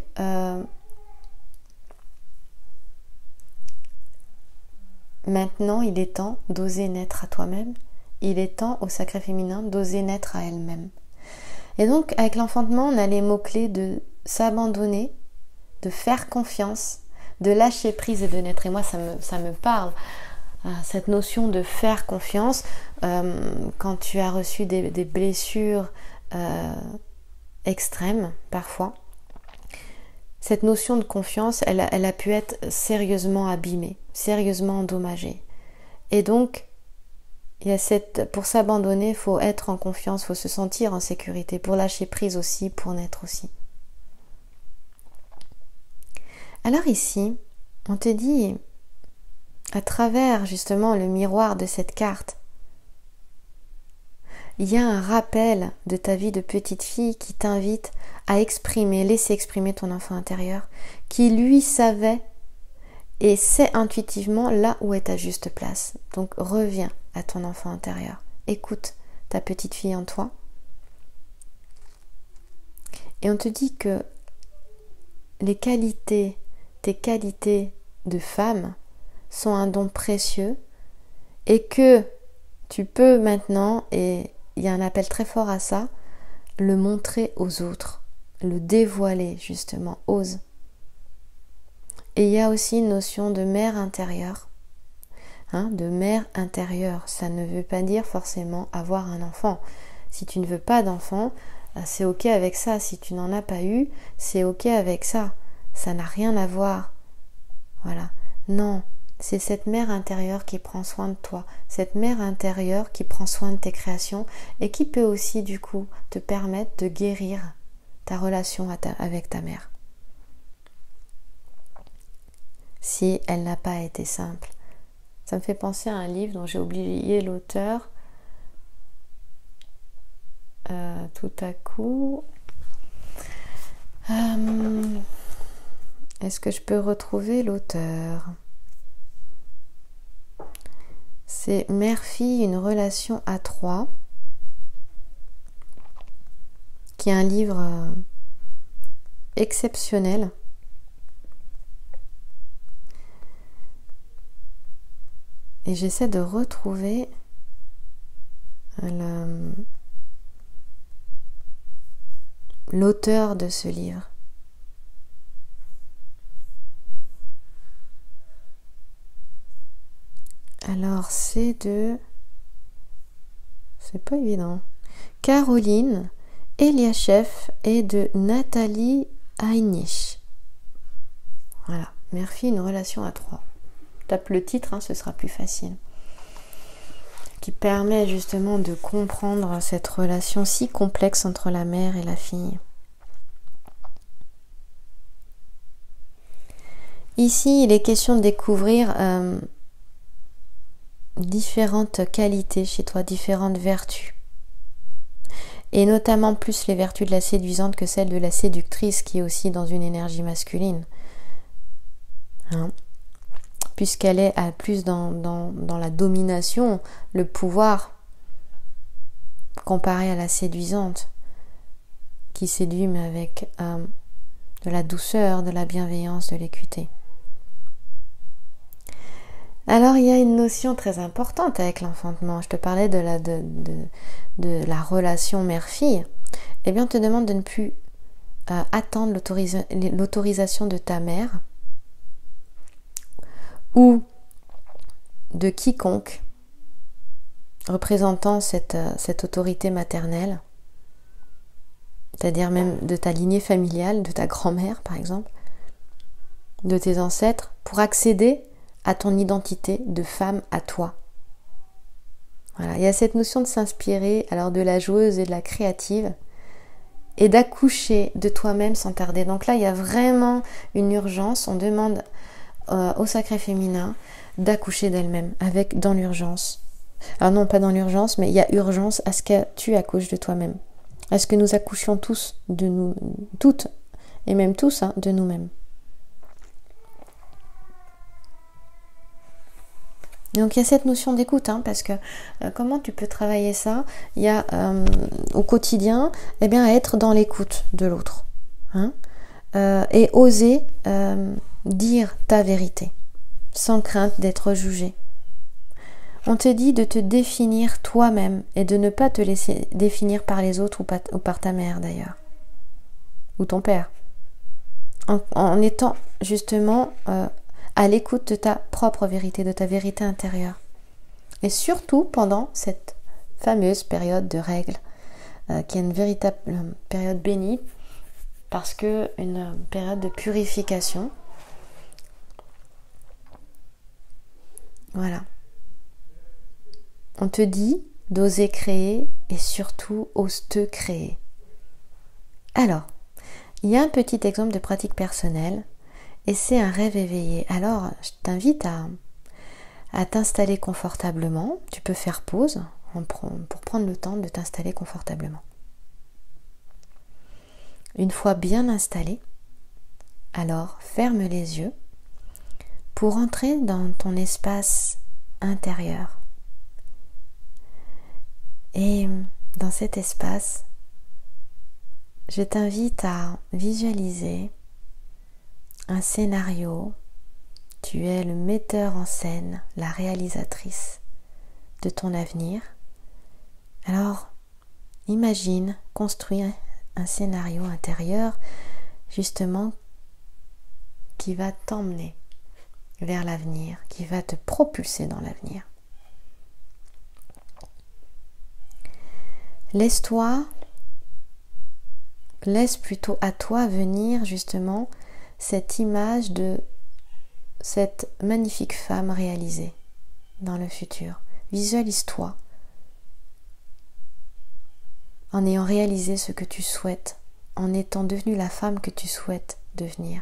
maintenant, il est temps d'oser naître à toi-même. Il est temps au sacré féminin d'oser naître à elle-même. Et donc, avec l'enfantement, on a les mots-clés de s'abandonner, de faire confiance, de lâcher prise et de naître. Et moi, ça me parle. Cette notion de faire confiance, quand tu as reçu des blessures extrêmes, parfois, cette notion de confiance, elle a pu être sérieusement abîmée, sérieusement endommagée. Et donc, pour s'abandonner, il faut être en confiance, il faut se sentir en sécurité, pour lâcher prise aussi, pour naître aussi. Alors ici, on te dit, à travers justement le miroir de cette carte, il y a un rappel de ta vie de petite fille qui t'invite à laisser exprimer ton enfant intérieur, qui lui savait et sait intuitivement là où est ta juste place. Donc reviens à ton enfant intérieur, écoute ta petite fille en toi. Et on te dit que tes qualités de femme sont un don précieux et que tu peux maintenant, et il y a un appel très fort à ça, le montrer aux autres, le dévoiler justement, ose. Et il y a aussi une notion de mère intérieure. De mère intérieure, ça ne veut pas dire forcément avoir un enfant. Si tu ne veux pas d'enfant, c'est ok avec ça. Si tu n'en as pas eu, c'est ok avec ça. Ça n'a rien à voir. Voilà. Non, c'est cette mère intérieure qui prend soin de toi. Cette mère intérieure qui prend soin de tes créations et qui peut aussi du coup te permettre de guérir ta relation avec ta mère. Si elle n'a pas été simple. Ça me fait penser à un livre dont j'ai oublié l'auteur. Tout à coup. Est-ce que je peux retrouver l'auteur? C'est Mère-fille, une relation à trois, qui est un livre exceptionnel. Et j'essaie de retrouver l'auteur de ce livre. Alors c'est pas évident. Caroline Eliachev et de Nathalie Heinrich. Voilà, mère-fille, une relation à trois. Tape le titre, ce sera plus facile. Qui permet justement de comprendre cette relation si complexe entre la mère et la fille. Ici, il est question de découvrir différentes qualités chez toi, différentes vertus. Et notamment plus les vertus de la séduisante que celles de la séductrice, qui est aussi dans une énergie masculine. Puisqu'elle est plus dans la domination, le pouvoir, comparé à la séduisante, qui séduit mais avec de la douceur, de la bienveillance, de l'équité. Alors il y a une notion très importante avec l'enfantement. Je te parlais de la relation mère-fille. Eh bien on te demande de ne plus attendre l'autorisation de ta mère ou de quiconque représentant cette autorité maternelle, c'est-à-dire même de ta lignée familiale, de ta grand-mère par exemple, de tes ancêtres, pour accéder à ton identité de femme à toi. Voilà, il y a cette notion de s'inspirer alors de la joueuse et de la créative et d'accoucher de toi-même sans tarder. Donc là, il y a vraiment une urgence. On demande au sacré féminin d'accoucher d'elle-même dans l'urgence. Alors non, pas dans l'urgence, mais il y a urgence à ce que tu accouches de toi-même. À ce que nous accouchions tous de nous, toutes et même tous, de nous-mêmes. Donc il y a cette notion d'écoute, parce que comment tu peux travailler ça? Il y a au quotidien, à être dans l'écoute de l'autre, et oser dire ta vérité, sans crainte d'être jugé. On te dit de te définir toi-même et de ne pas te laisser définir par les autres ou par ta mère d'ailleurs, ou ton père, en étant justement à l'écoute de ta propre vérité, de ta vérité intérieure. Et surtout pendant cette fameuse période de règles, qui est une véritable période bénie, parce que une période de purification. Voilà. On te dit d'oser créer et surtout ose te créer. Alors, il y a un petit exemple de pratique personnelle et c'est un rêve éveillé. Alors, je t'invite à t'installer confortablement. Tu peux faire pause pour prendre le temps de t'installer confortablement. Une fois bien installé, alors ferme les yeux pour entrer dans ton espace intérieur. Et dans cet espace, je t'invite à visualiser un scénario. Tu es le metteur en scène, la réalisatrice de ton avenir. Alors, imagine construire un scénario intérieur, justement, qui va t'emmener vers l'avenir, qui va te propulser dans l'avenir. laisse plutôt à toi venir justement cette image de cette magnifique femme réalisée dans le futur. Visualise-toi en ayant réalisé ce que tu souhaites, en étant devenue la femme que tu souhaites devenir.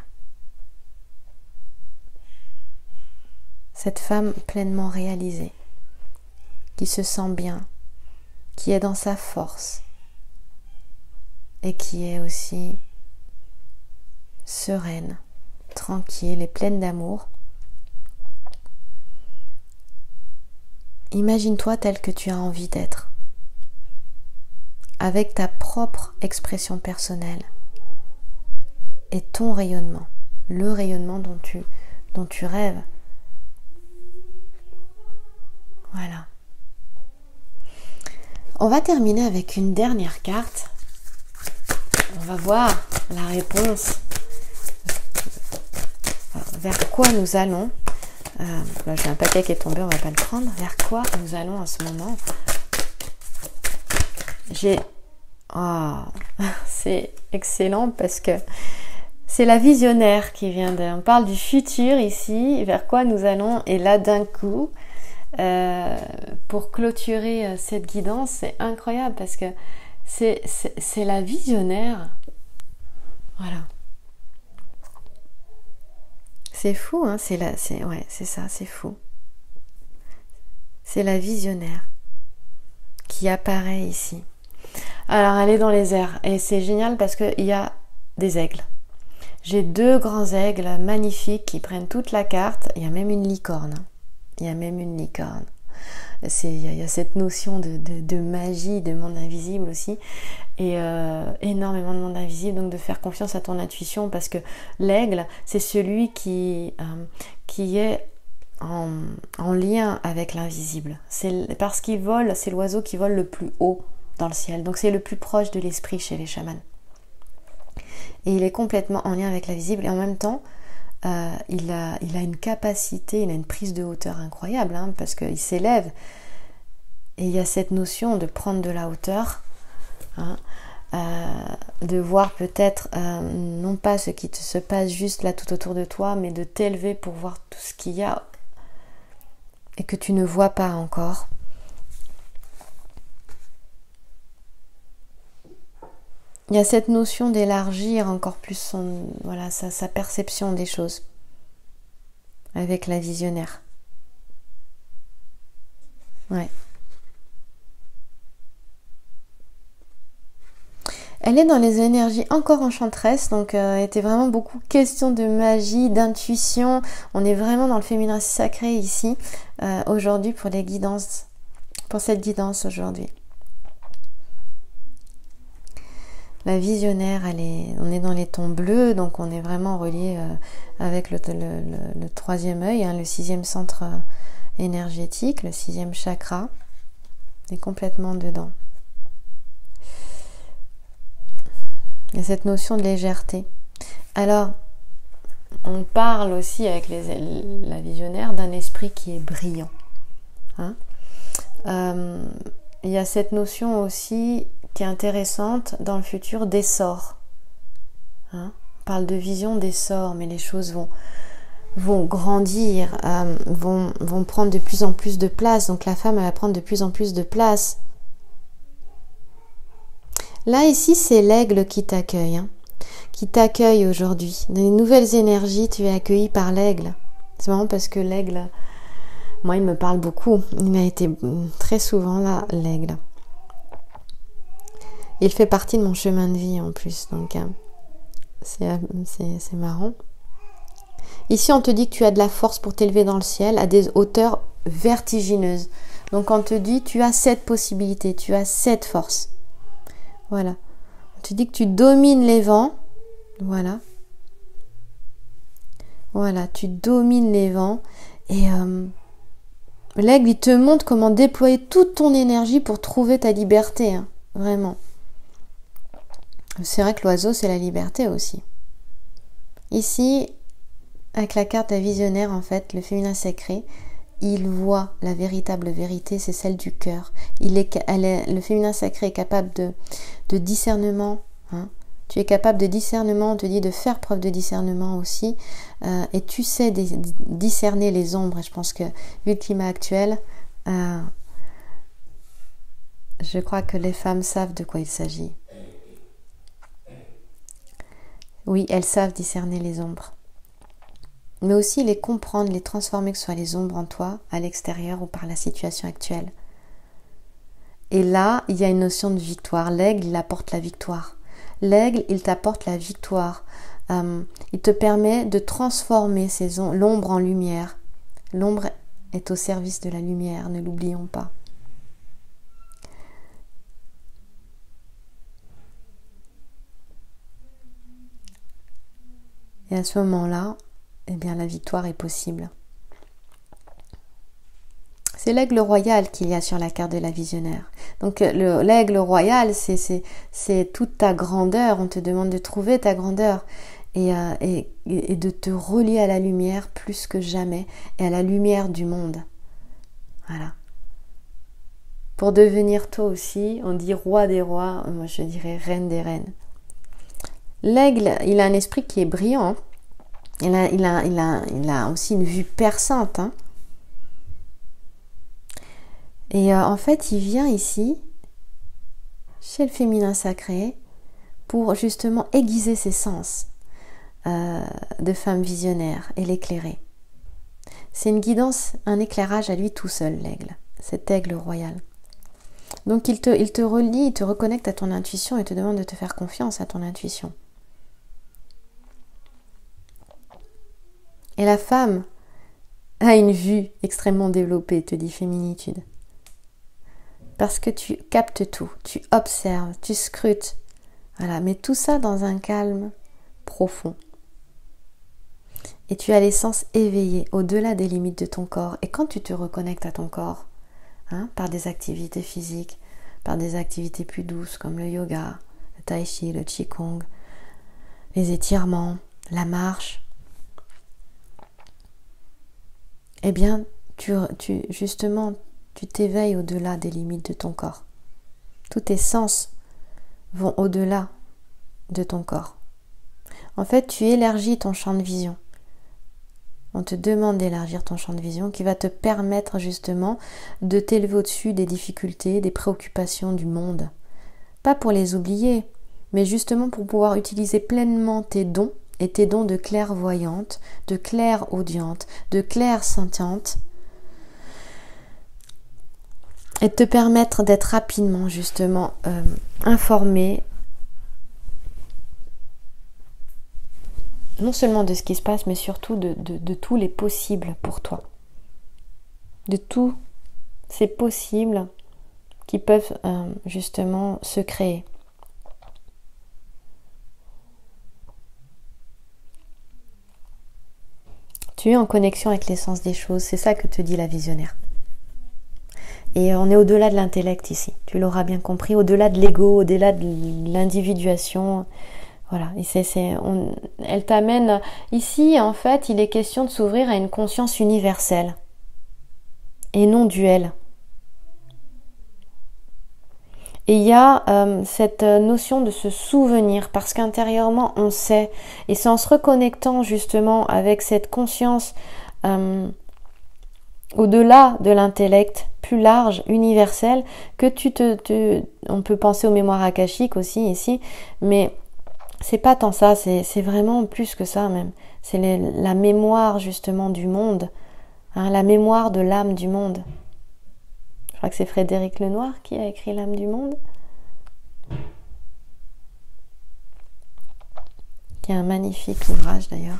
Cette femme pleinement réalisée, qui se sent bien, qui est dans sa force et qui est aussi sereine, tranquille et pleine d'amour. Imagine-toi tel que tu as envie d'être, avec ta propre expression personnelle et ton rayonnement, le rayonnement dont tu rêves. Voilà. On va terminer avec une dernière carte. On va voir la réponse. Vers quoi nous allons. Là, j'ai un paquet qui est tombé, on va pas le prendre. Vers quoi nous allons en ce moment. C'est excellent parce que c'est la visionnaire qui vient de... On parle du futur ici, vers quoi nous allons. Et là, d'un coup, pour clôturer cette guidance, c'est incroyable parce que c'est la visionnaire. Voilà. C'est fou, hein, c'est ça, c'est fou. C'est la visionnaire qui apparaît ici. Alors, elle est dans les airs et c'est génial parce qu'il y a des aigles. J'ai 2 grands aigles magnifiques qui prennent toute la carte. Il y a même une licorne. Il y a cette notion de magie, de monde invisible aussi. Et énormément de monde invisible, donc de faire confiance à ton intuition parce que l'aigle, c'est celui qui est en lien avec l'invisible. Parce qu'il vole, c'est l'oiseau qui vole le plus haut dans le ciel. Donc c'est le plus proche de l'esprit chez les chamans. Et il est complètement en lien avec l'invisible et en même temps, il a une capacité, il a une prise de hauteur incroyable parce qu'il s'élève. Et il y a cette notion de prendre de la hauteur, de voir peut-être non pas ce qui se passe juste là tout autour de toi, mais de t'élever pour voir tout ce qu'il y a et que tu ne vois pas encore. Il y a cette notion d'élargir encore plus sa perception des choses avec la visionnaire. Ouais. Elle est dans les énergies encore enchanteresses, donc était vraiment beaucoup question de magie, d'intuition. On est vraiment dans le féminin sacré ici, aujourd'hui pour les guidances, pour cette guidance aujourd'hui. La visionnaire, on est dans les tons bleus, donc on est vraiment relié avec le 3e œil, le 6e centre énergétique, le 6e chakra. On est complètement dedans. Il y a cette notion de légèreté. Alors, on parle aussi avec la visionnaire d'un esprit qui est brillant. Il y a cette notion aussi qui est intéressante dans le futur d'essor. On parle de vision d'essor, mais les choses vont grandir, vont prendre de plus en plus de place. Donc la femme, elle va prendre de plus en plus de place. Là, ici, c'est l'aigle qui t'accueille. Qui t'accueille aujourd'hui. Dans les nouvelles énergies, tu es accueilli par l'aigle. C'est marrant parce que l'aigle, moi, il me parle beaucoup. Il a été très souvent là, l'aigle. Il fait partie de mon chemin de vie en plus, donc c'est marrant. Ici, on te dit que tu as de la force pour t'élever dans le ciel à des hauteurs vertigineuses. Donc, on te dit tu as cette possibilité, tu as cette force. Voilà. On te dit que tu domines les vents. Voilà. Voilà, tu domines les vents. Et l'aigle, il te montre comment déployer toute ton énergie pour trouver ta liberté. Vraiment. C'est vrai que l'oiseau, c'est la liberté aussi. Ici, avec la carte de la visionnaire, en fait, le féminin sacré, il voit la véritable vérité, c'est celle du cœur. Le féminin sacré est capable de discernement. Hein. Tu es capable de discernement, on te dit de faire preuve de discernement aussi. Et tu sais discerner les ombres. Et je pense que, vu le climat actuel, je crois que les femmes savent de quoi il s'agit. Oui, elles savent discerner les ombres. Mais aussi les comprendre, les transformer, que ce soit les ombres en toi, à l'extérieur ou par la situation actuelle. Et là, il y a une notion de victoire. L'aigle, il apporte la victoire. L'aigle, il t'apporte la victoire. Il te permet de transformer l'ombre en lumière. L'ombre est au service de la lumière, ne l'oublions pas. Et à ce moment-là, eh bien, la victoire est possible. C'est l'aigle royal qu'il y a sur la carte de la visionnaire. Donc l'aigle royal, c'est toute ta grandeur. On te demande de trouver ta grandeur et de te relier à la lumière plus que jamais et à la lumière du monde. Voilà. Pour devenir toi aussi, on dit roi des rois, moi je dirais reine des reines. L'aigle, il a un esprit qui est brillant. Il a aussi une vue perçante. Hein. Et en fait, il vient ici, chez le féminin sacré, pour justement aiguiser ses sens de femme visionnaire et l'éclairer. C'est une guidance, un éclairage à lui tout seul, l'aigle, cet aigle royal. Donc il te relie, il te reconnecte à ton intuition et te demande de te faire confiance à ton intuition. Et la femme a une vue extrêmement développée, te dit féminitude. Parce que tu captes tout, tu observes, tu scrutes. Voilà, mais tout ça dans un calme profond. Et tu as les sens éveillés au-delà des limites de ton corps. Et quand tu te reconnectes à ton corps, hein, par des activités physiques, par des activités plus douces comme le yoga, le tai chi, le qigong, les étirements, la marche, eh bien, tu t'éveilles au-delà des limites de ton corps. Tous tes sens vont au-delà de ton corps. En fait, tu élargis ton champ de vision. On te demande d'élargir ton champ de vision qui va te permettre justement de t'élever au-dessus des difficultés, des préoccupations du monde. Pas pour les oublier, mais justement pour pouvoir utiliser pleinement tes dons et tes dons de clairvoyante, de clairaudiente, de clairsentiente, et te permettre d'être rapidement justement informé non seulement de ce qui se passe, mais surtout de tous les possibles pour toi. De tous ces possibles qui peuvent justement se créer. Tu es en connexion avec l'essence des choses, c'est ça que te dit la visionnaire. Et on est au-delà de l'intellect ici, tu l'auras bien compris, au-delà de l'ego, au-delà de l'individuation. Voilà, elle t'amène ici, en fait, il est question de s'ouvrir à une conscience universelle et non duelle. Et il y a cette notion de se souvenir, parce qu'intérieurement on sait, et c'est en se reconnectant justement avec cette conscience au-delà de l'intellect, plus large, universel, que on peut penser aux mémoires akashiques aussi ici, mais c'est pas tant ça, c'est vraiment plus que ça même. C'est la mémoire justement du monde, hein, la mémoire de l'âme du monde. Je crois que c'est Frédéric Lenoir qui a écrit L'âme du monde, qui a un magnifique ouvrage d'ailleurs.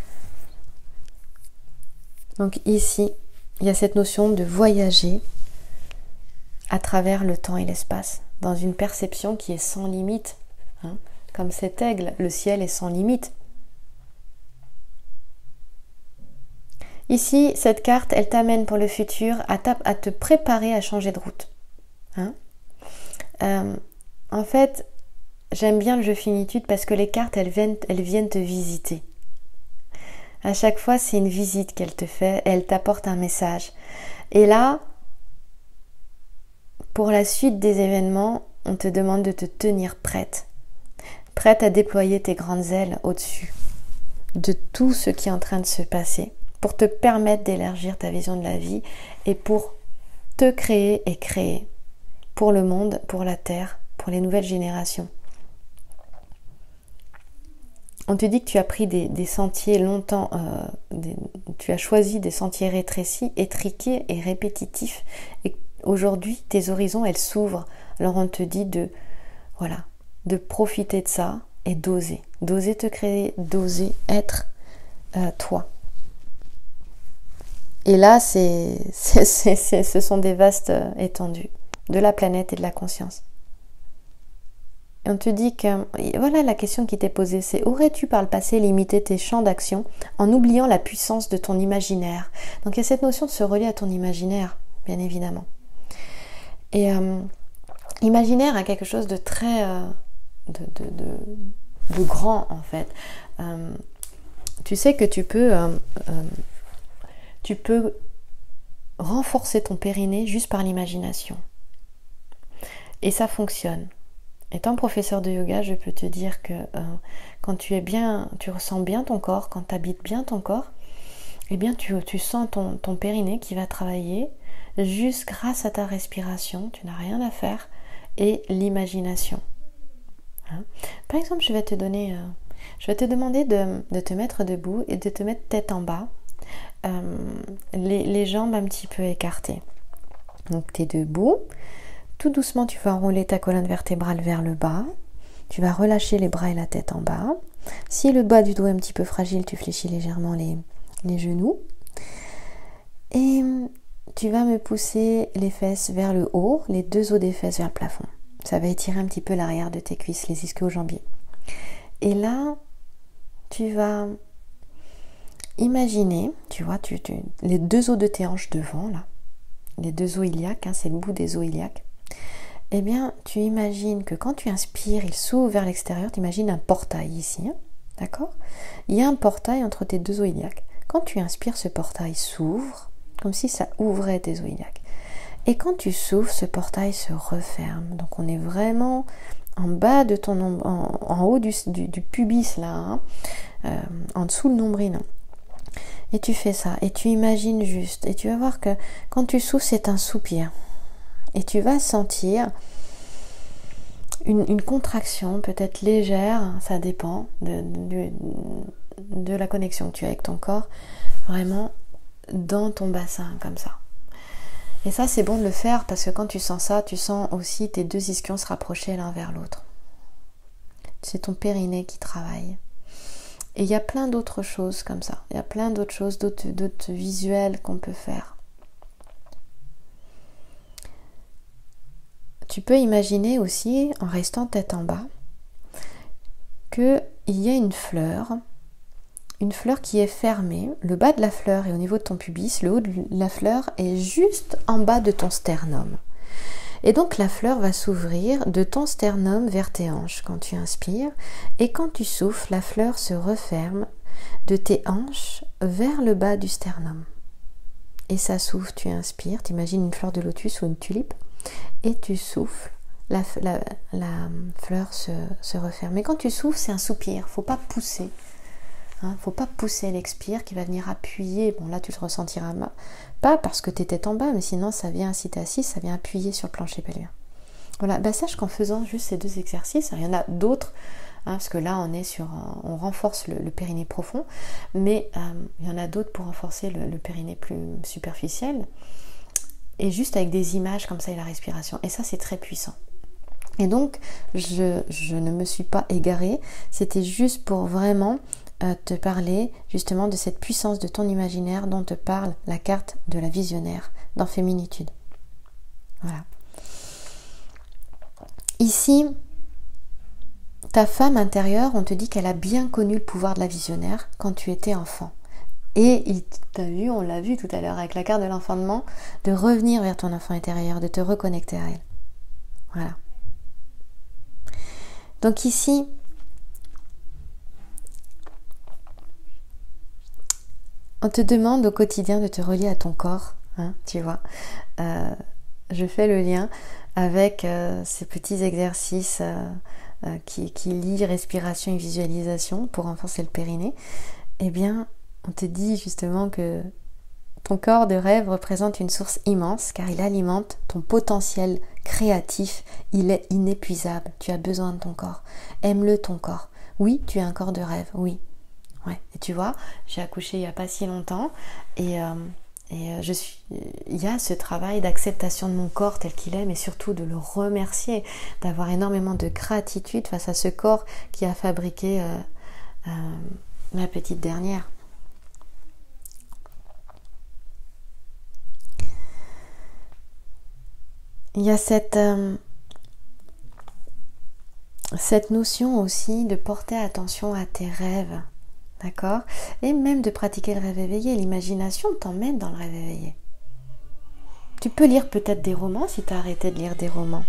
Donc ici, il y a cette notion de voyager à travers le temps et l'espace, dans une perception qui est sans limite, hein. Comme cet aigle, le ciel est sans limite. Ici, cette carte, elle t'amène pour le futur à te préparer à changer de route. Hein. En fait, j'aime bien le jeu finitude parce que les cartes, elles viennent te visiter. À chaque fois, c'est une visite qu'elle te fait, elle t'apporte un message. Et là, pour la suite des événements, on te demande de te tenir prête. Prête à déployer tes grandes ailes au-dessus de tout ce qui est en train de se passer pour te permettre d'élargir ta vision de la vie et pour te créer et créer pour le monde, pour la terre, pour les nouvelles générations. On te dit que tu as pris des sentiers longtemps, tu as choisi des sentiers rétrécis, étriqués et répétitifs. Et aujourd'hui, tes horizons, elles s'ouvrent. Alors on te dit de profiter de ça et d'oser. D'oser te créer, d'oser être toi. Et là, ce sont des vastes étendues de la planète et de la conscience. Et on te dit que, voilà la question qui t'est posée, c'est aurais-tu par le passé limité tes champs d'action en oubliant la puissance de ton imaginaire? Donc il y a cette notion de se relier à ton imaginaire, bien évidemment. Et imaginaire a quelque chose de très de grand en fait. Tu sais que tu peux renforcer ton périnée juste par l'imagination. Et ça fonctionne. Étant professeur de yoga, je peux te dire que quand tu ressens bien ton corps, quand tu habites bien ton corps, eh bien tu sens ton périnée qui va travailler juste grâce à ta respiration, tu n'as rien à faire, et l'imagination. Hein? Par exemple, je vais te demander de te mettre debout et de te mettre tête en bas, les jambes un petit peu écartées. Donc tu es debout. Tout doucement, tu vas enrouler ta colonne vertébrale vers le bas. Tu vas relâcher les bras et la tête en bas. Si le bas du dos est un petit peu fragile, tu fléchis légèrement les genoux. Et tu vas me pousser les fesses vers le haut, les deux os des fesses vers le plafond. Ça va étirer un petit peu l'arrière de tes cuisses, les ischio-jambiers. Et là, tu vas imaginer, tu vois, les deux os de tes hanches devant, là. Les deux os iliaques, c'est le bout des os iliaques. Eh bien, tu imagines que quand tu inspires, il s'ouvre vers l'extérieur. Tu imagines un portail ici, d'accord? Il y a un portail entre tes deux os iliaques. Quand tu inspires, ce portail s'ouvre, comme si ça ouvrait tes os iliaques. Et quand tu souffles, ce portail se referme. Donc, on est vraiment en bas de ton en haut du pubis, là, en dessous le nombril. Et tu fais ça, et tu imagines juste. Et tu vas voir que quand tu souffles, c'est un soupir. Et tu vas sentir une contraction, peut-être légère, ça dépend de la connexion que tu as avec ton corps, vraiment dans ton bassin, comme ça. Et ça, c'est bon de le faire parce que quand tu sens ça, tu sens aussi tes deux ischions se rapprocher l'un vers l'autre. C'est ton périnée qui travaille. Et il y a plein d'autres choses comme ça. Il y a plein d'autres choses, d'autres visuels qu'on peut faire. Tu peux imaginer aussi, en restant tête en bas, qu'il y a une fleur qui est fermée. Le bas de la fleur est au niveau de ton pubis, le haut de la fleur est juste en bas de ton sternum. Et donc la fleur va s'ouvrir de ton sternum vers tes hanches quand tu inspires. Et quand tu souffles, la fleur se referme de tes hanches vers le bas du sternum. Et ça s'ouvre, tu inspires, tu imagines une fleur de lotus ou une tulipe. Et tu souffles, la fleur se referme. Mais quand tu souffles, c'est un soupir, faut pas pousser. Faut pas pousser l'expire qui va venir appuyer. Bon, là, tu le ressentiras pas parce que tu es tête en bas, mais sinon, ça vient, si tu es assis, ça vient appuyer sur le plancher pelvien. Voilà, sache qu'en faisant juste ces deux exercices, il y en a d'autres, parce que là, on renforce le périnée profond, mais il y en a d'autres pour renforcer le périnée plus superficiel. Et juste avec des images comme ça et la respiration. Et ça, c'est très puissant. Et donc, je ne me suis pas égarée. C'était juste pour vraiment te parler justement de cette puissance de ton imaginaire dont te parle la carte de la visionnaire dans Féminitude. Voilà. Ici, ta femme intérieure, on te dit qu'elle a bien connu le pouvoir de la visionnaire quand tu étais enfant. Et on l'a vu tout à l'heure avec la carte de l'enfantement, de revenir vers ton enfant intérieur, de te reconnecter à elle. Voilà. Donc ici, On te demande au quotidien de te relier à ton corps, hein, tu vois. Je fais le lien avec ces petits exercices qui lient respiration et visualisation pour renforcer le périnée. Eh bien, on te dit justement que ton corps de rêve représente une source immense car il alimente ton potentiel créatif. Il est inépuisable. Tu as besoin de ton corps. Aime-le, ton corps. Oui, tu as un corps de rêve, oui. Ouais. Et tu vois, j'ai accouché il n'y a pas si longtemps et il y a ce travail d'acceptation de mon corps tel qu'il est, mais surtout de le remercier, d'avoir énormément de gratitude face à ce corps qui a fabriqué ma petite dernière. Il y a cette notion aussi de porter attention à tes rêves, d'accord? Et même de pratiquer le rêve éveillé. L'imagination t'emmène dans le rêve éveillé. Tu peux lire peut-être des romans si tu as arrêté de lire des romans.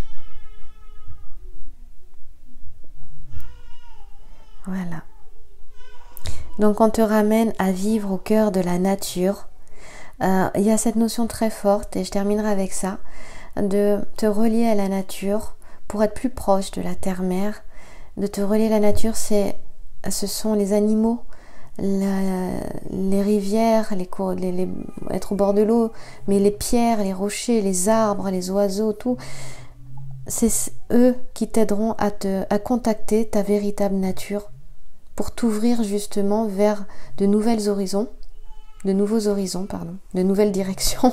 Voilà. Donc on te ramène à vivre au cœur de la nature. Il y a cette notion très forte, et je terminerai avec ça, de te relier à la nature pour être plus proche de la terre-mère. De te relier à la nature, ce sont les animaux, les rivières, être au bord de l'eau, mais les pierres, les rochers, les arbres, les oiseaux, tout. C'est eux qui t'aideront à contacter ta véritable nature pour t'ouvrir justement vers de nouveaux horizons, de nouvelles directions.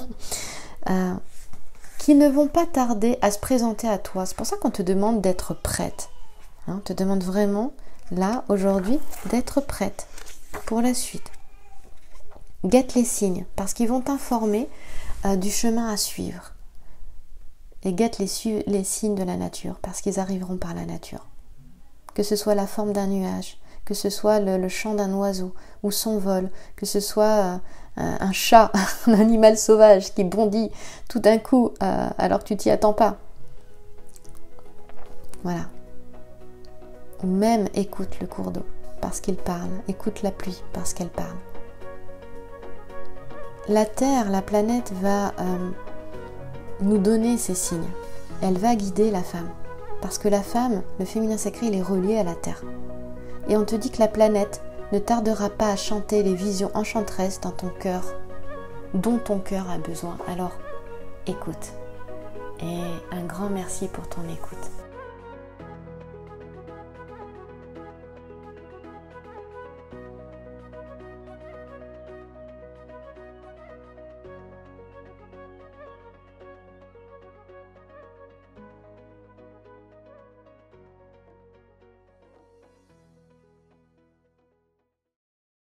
Qui ne vont pas tarder à se présenter à toi. C'est pour ça qu'on te demande d'être prête. On te demande vraiment, là, aujourd'hui, d'être prête pour la suite. Guette les signes, parce qu'ils vont t'informer du chemin à suivre. Et guette les signes de la nature, parce qu'ils arriveront par la nature. Que ce soit la forme d'un nuage, que ce soit le chant d'un oiseau ou son vol, que ce soit un chat, un animal sauvage qui bondit tout d'un coup alors que tu t'y attends pas. Voilà. Ou même écoute le cours d'eau parce qu'il parle, écoute la pluie parce qu'elle parle. La Terre, la planète va nous donner ces signes. Elle va guider la femme. Parce que la femme, le féminin sacré, il est relié à la Terre. Et on te dit que la planète ne tardera pas à chanter les visions enchanteresses dans ton cœur, dont ton cœur a besoin. Alors, écoute. Et un grand merci pour ton écoute.